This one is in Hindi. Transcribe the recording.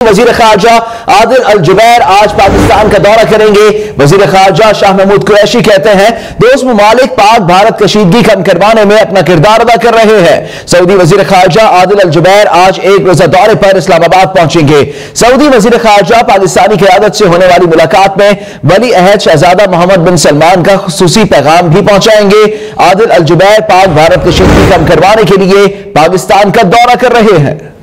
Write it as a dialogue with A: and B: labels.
A: वजीर खारजा आदिल अल जुबैर आज पाकिस्तान का दौरा करेंगे। वजीर खारजा शाह महमूद कुरैशी कहते हैं दोस्त ममालिक पाक भारत कशीदगी कम करवाने में अपना किरदार अदा कर रहे हैं। सऊदी वजीर खारजा आदिल अल जुबैर आज एक रोजा दौरे पर इस्लामाबाद पहुंचेंगे। सऊदी वजीर खारजा पाकिस्तानी क़यादत से होने वाली मुलाकात में वली अहद शहजादा मोहम्मद बिन सलमान का खुसूसी पैगाम भी पहुंचाएंगे। आदिल अल जुबैर पाक भारत कशीदगी कम करवाने के लिए पाकिस्तान का दौरा कर रहे हैं।